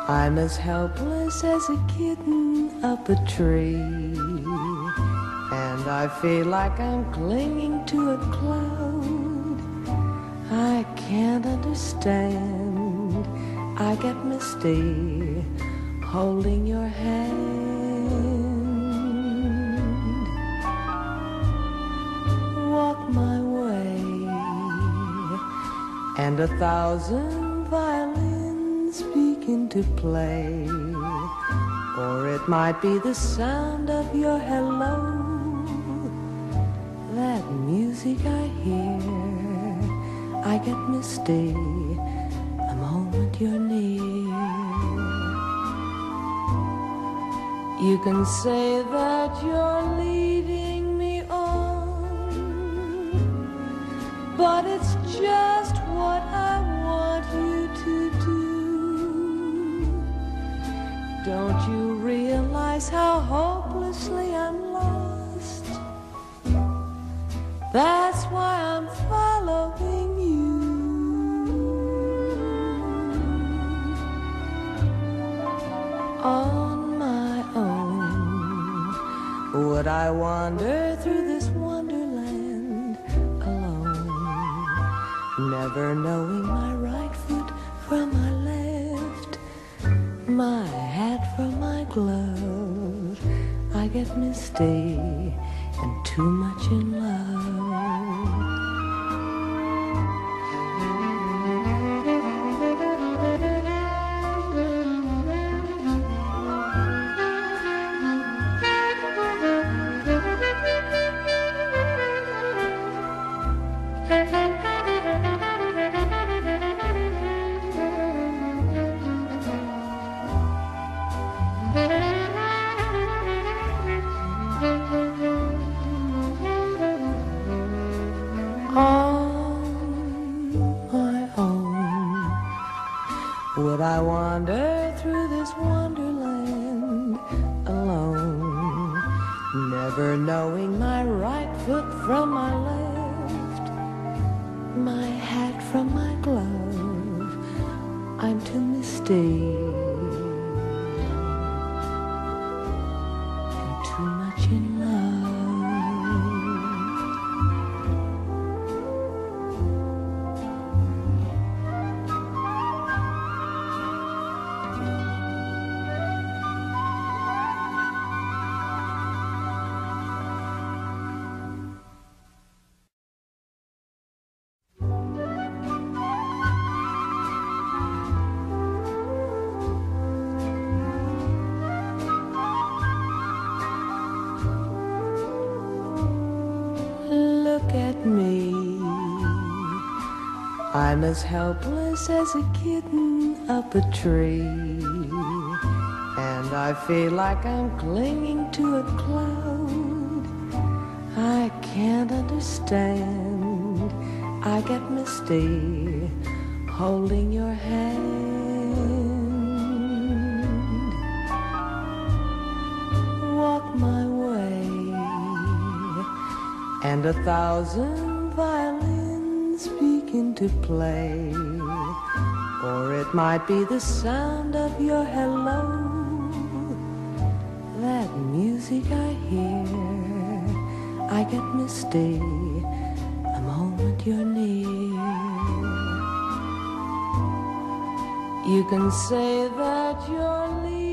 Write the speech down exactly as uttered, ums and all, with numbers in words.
I'm as helpless as a kitten up a tree, and I feel like I'm clinging to a cloud. I can't understand, I get misty holding your hand. Walk my way, and a thousand violins begin to play, or it might be the sound of your hello, that music I hear. I get misty the moment you're near. You can say that you're leading me on, but it's just what I want you to do. Don't you realize how hopelessly I'm lost? That's why I'm following you. On my own, would I wander through this wonderland alone, never knowing my right foot from my left, my hat from my glove? I get misty and too much in love. Would I wander through this wonderland alone, never knowing my right foot from my left, my hat from my glove? I'm too misty and too much in love. Look at me, I'm as helpless as a kitten up a tree, and I feel like I'm clinging to a cloud. I can't understand, I get misty holding your hand. Walk my way, and a thousand violins begin to play, or it might be the sound of your hello, that music I hear. I get misty the moment you're near. You can say that you're leaving